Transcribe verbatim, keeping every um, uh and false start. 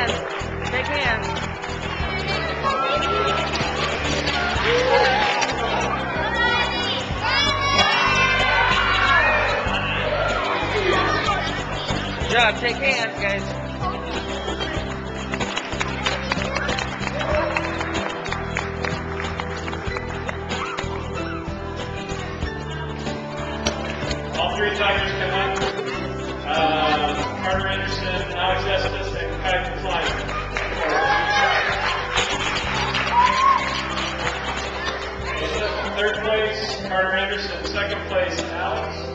hands. Shake hands. Good job. Shake hands, guys. All three Tigers come up. Uh, Carter Anderson, Alex Estes, and Kai Klein. Third place, Carter Anderson. Second place, Alex.